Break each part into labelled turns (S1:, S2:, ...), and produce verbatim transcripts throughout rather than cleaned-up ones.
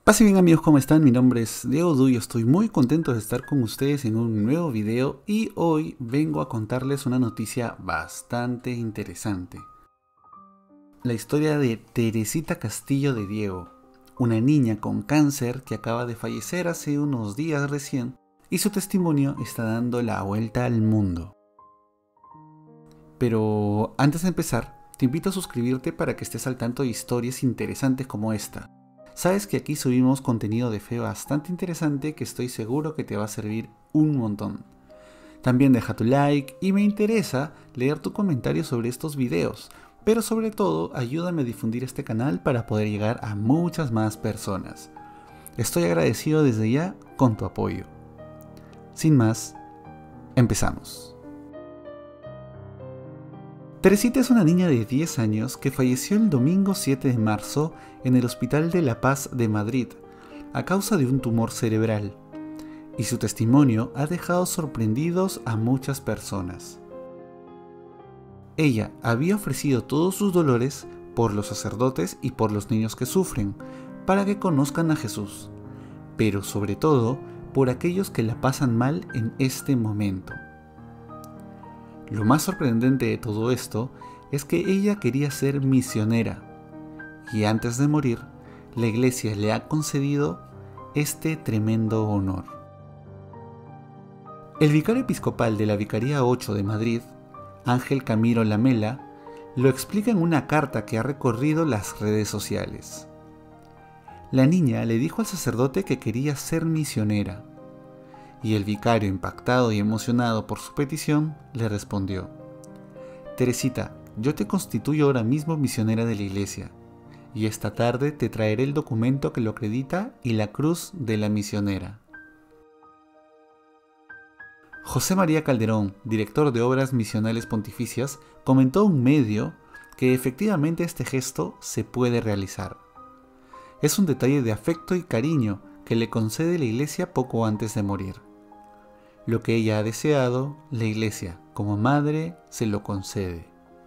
S1: Pase bien amigos, ¿cómo están? Mi nombre es Diego Du y estoy muy contento de estar con ustedes en un nuevo video y hoy vengo a contarles una noticia bastante interesante. La historia de Teresita Castillo de Diego, una niña con cáncer que acaba de fallecer hace unos días recién y su testimonio está dando la vuelta al mundo. Pero antes de empezar, te invito a suscribirte para que estés al tanto de historias interesantes como esta. Sabes que aquí subimos contenido de fe bastante interesante que estoy seguro que te va a servir un montón. También deja tu like y me interesa leer tu comentario sobre estos videos, pero sobre todo ayúdame a difundir este canal para poder llegar a muchas más personas. Estoy agradecido desde ya con tu apoyo. Sin más, empezamos. Teresita es una niña de diez años que falleció el domingo siete de marzo en el Hospital de la Paz de Madrid a causa de un tumor cerebral, y su testimonio ha dejado sorprendidos a muchas personas. Ella había ofrecido todos sus dolores por los sacerdotes y por los niños que sufren, para que conozcan a Jesús, pero sobre todo por aquellos que la pasan mal en este momento. Lo más sorprendente de todo esto es que ella quería ser misionera y antes de morir, la iglesia le ha concedido este tremendo honor. El vicario episcopal de la Vicaría ocho de Madrid, Ángel Camilo Lamela, lo explica en una carta que ha recorrido las redes sociales. La niña le dijo al sacerdote que quería ser misionera. Y el vicario, impactado y emocionado por su petición, le respondió: Teresita, yo te constituyo ahora mismo misionera de la iglesia, y esta tarde te traeré el documento que lo acredita y la cruz de la misionera. José María Calderón, director de Obras Misionales Pontificias, comentó a un medio que efectivamente este gesto se puede realizar. Es un detalle de afecto y cariño que le concede la iglesia poco antes de morir. Lo que ella ha deseado, la iglesia, como madre, se lo concede.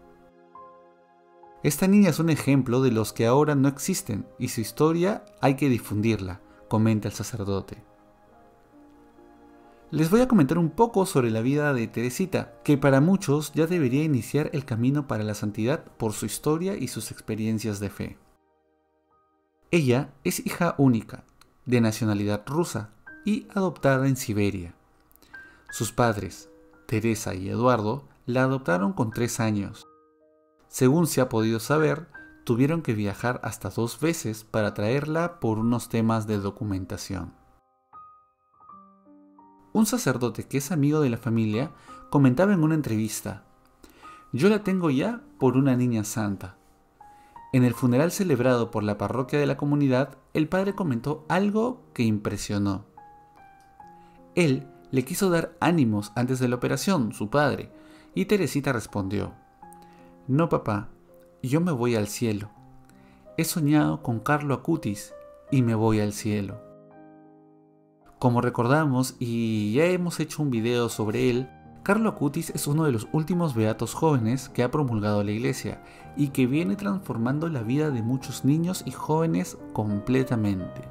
S1: Esta niña es un ejemplo de los que ahora no existen y su historia hay que difundirla, comenta el sacerdote. Les voy a comentar un poco sobre la vida de Teresita, que para muchos ya debería iniciar el camino para la santidad por su historia y sus experiencias de fe. Ella es hija única, de nacionalidad rusa y adoptada en Siberia. Sus padres, Teresa y Eduardo, la adoptaron con tres años. Según se ha podido saber, tuvieron que viajar hasta dos veces para traerla por unos temas de documentación. Un sacerdote que es amigo de la familia comentaba en una entrevista: «Yo la tengo ya por una niña santa». En el funeral celebrado por la parroquia de la comunidad, el padre comentó algo que impresionó. Él le quiso dar ánimos antes de la operación, su padre, y Teresita respondió: «No, papá, yo me voy al cielo. He soñado con Carlo Acutis y me voy al cielo». Como recordamos, y ya hemos hecho un video sobre él, Carlo Acutis es uno de los últimos beatos jóvenes que ha promulgado la iglesia y que viene transformando la vida de muchos niños y jóvenes completamente.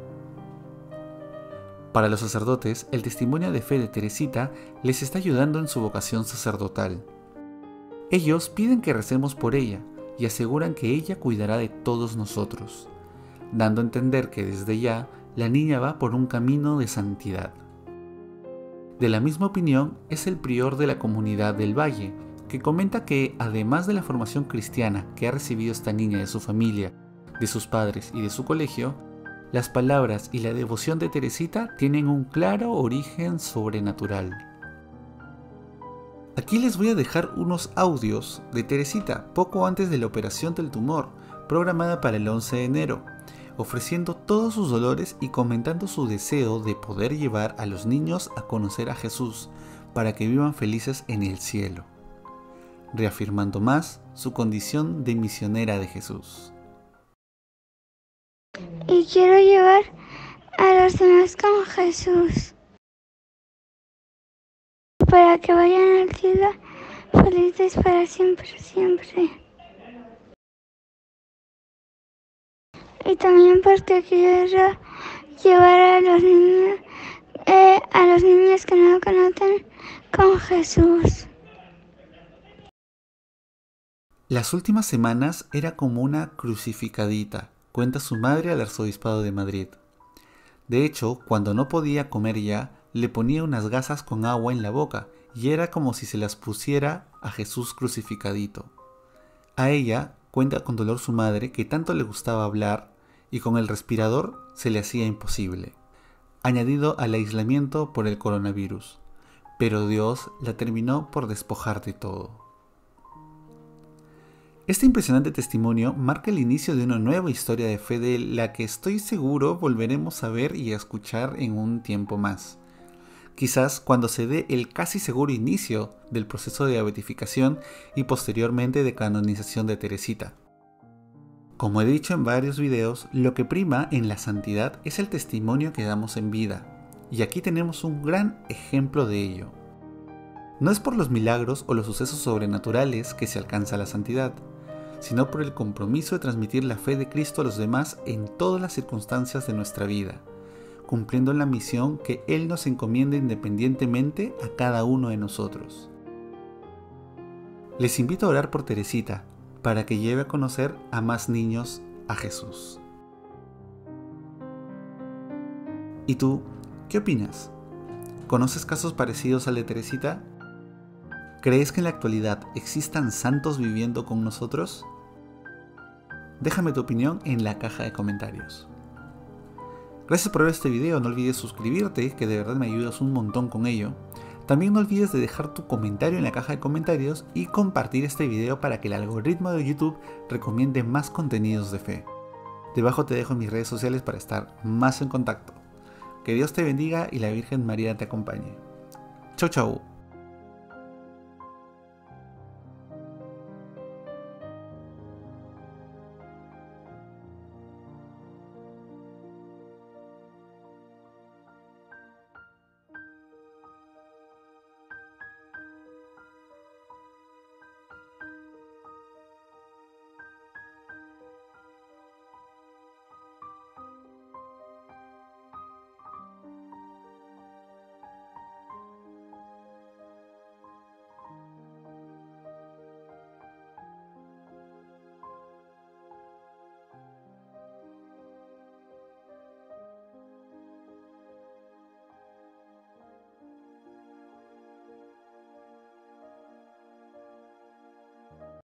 S1: Para los sacerdotes, el testimonio de fe de Teresita les está ayudando en su vocación sacerdotal. Ellos piden que recemos por ella y aseguran que ella cuidará de todos nosotros, dando a entender que desde ya la niña va por un camino de santidad. De la misma opinión es el prior de la comunidad del Valle, que comenta que además de la formación cristiana que ha recibido esta niña de su familia, de sus padres y de su colegio, las palabras y la devoción de Teresita tienen un claro origen sobrenatural. Aquí les voy a dejar unos audios de Teresita poco antes de la operación del tumor, programada para el once de enero, ofreciendo todos sus dolores y comentando su deseo de poder llevar a los niños a conocer a Jesús para que vivan felices en el cielo, reafirmando más su condición de misionera de Jesús.
S2: Y quiero llevar a los demás con Jesús, para que vayan al cielo felices para siempre, siempre. y también porque quiero llevar a los niños, eh, a los niños que no conocen con Jesús.
S1: Las últimas semanas era como una crucificadita, cuenta su madre al arzobispado de Madrid. De hecho, cuando no podía comer ya, le ponía unas gasas con agua en la boca y era como si se las pusiera a Jesús crucificadito. A ella cuenta con dolor su madre que tanto le gustaba hablar y con el respirador se le hacía imposible, añadido al aislamiento por el coronavirus. Pero Dios la terminó por despojar de todo. Este impresionante testimonio marca el inicio de una nueva historia de fe de la que estoy seguro volveremos a ver y a escuchar en un tiempo más. Quizás cuando se dé el casi seguro inicio del proceso de beatificación y posteriormente de canonización de Teresita. Como he dicho en varios videos, lo que prima en la santidad es el testimonio que damos en vida, y aquí tenemos un gran ejemplo de ello. No es por los milagros o los sucesos sobrenaturales que se alcanza la santidad, sino por el compromiso de transmitir la fe de Cristo a los demás en todas las circunstancias de nuestra vida, cumpliendo la misión que Él nos encomienda independientemente a cada uno de nosotros. Les invito a orar por Teresita, para que lleve a conocer a más niños a Jesús. ¿Y tú, qué opinas? ¿Conoces casos parecidos al de Teresita? ¿Crees que en la actualidad existan santos viviendo con nosotros? Déjame tu opinión en la caja de comentarios. Gracias por ver este video, no olvides suscribirte, que de verdad me ayudas un montón con ello. También no olvides de dejar tu comentario en la caja de comentarios y compartir este video para que el algoritmo de YouTube recomiende más contenidos de fe. Debajo te dejo mis redes sociales para estar más en contacto. Que Dios te bendiga y la Virgen María te acompañe. Chau chau.